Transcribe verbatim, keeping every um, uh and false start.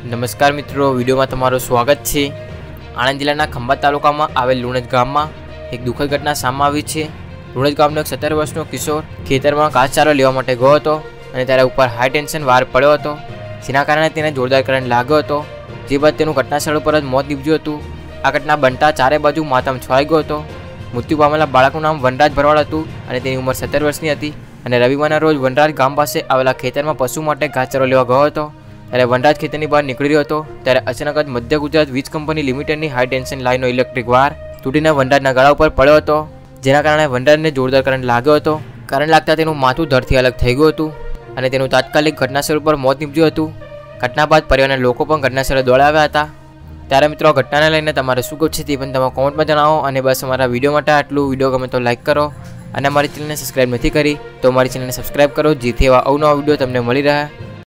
નમસ્કાર મિત્રો, વિડીયોમાં તમારું સ્વાગત છે। આણંદ જિલ્લાના ખંભાત તાલુકામાં આવેલ લુણજ ગામમાં એક દુઃખદ ઘટના સામે આવી છે। લુણજ ગામનો એક સત્તર વર્ષનો કિશોર ખેતરમાં ઘાસચારો લેવા માટે ગયો હતો અને તેના ઉપર હાઈ ટેન્શન વાયર પડ્યો હતો, જેના કારણે તેને જોરદાર કરંટ લાગ્યો હતો, જે બાદ તેનું ઘટનાસ્થળ પર જ મોત નીપજ્યું હતું। આ ઘટના બનતા ચારે બાજુ માતમ છવાઈ ગયો હતો। મૃત્યુ પામેલા બાળકનું નામ વનરાજ ભરવાડ હતું અને તેની ઉંમર સત્તર વર્ષની હતી અને રવિવારના રોજ વનરાજ ગામ પાસે આવેલા ખેતરમાં પશુ માટે ઘાસચારો લેવા ગયો હતો। ત્યારે વનરાજ ખેતરની બહાર નીકળી રહ્યો હતો ત્યારે અચાનક જ મધ્ય ગુજરાત વીજ કંપની લિમિટેડની હાઈ ટેન્શન લાઇનનો ઇલેક્ટ્રિક વાયર તૂટીને વનરાજના ગળા ઉપર પડ્યો હતો, જેના કારણે વનરાજને જોરદાર કરંટ લાગ્યો હતો। કરંટ લાગતા તેનું માથું ધડથી અલગ થઈ ગયું હતું અને તેનું તાત્કાલિક ઘટનાસ્થળ પર મોત નીપજ્યું હતું। ઘટના બાદ પરિવારના લોકો પણ ઘટનાસ્થળે દોડાવ્યા હતા। ત્યારે મિત્રો, ઘટનાને લઈને તમારે શું કહ્યું છે તે પણ તમે કોમેન્ટમાં જણાવો અને બસ અમારા વિડીયો માટે આટલું। વિડીયો ગમે તો લાઈક કરો અને અમારી ચેનલને સબસ્ક્રાઈબ નથી કરી તો અમારી ચેનલને સબસ્ક્રાઈબ કરો, જેથી એવા અવનવા વિડીયો તમને મળી રહે।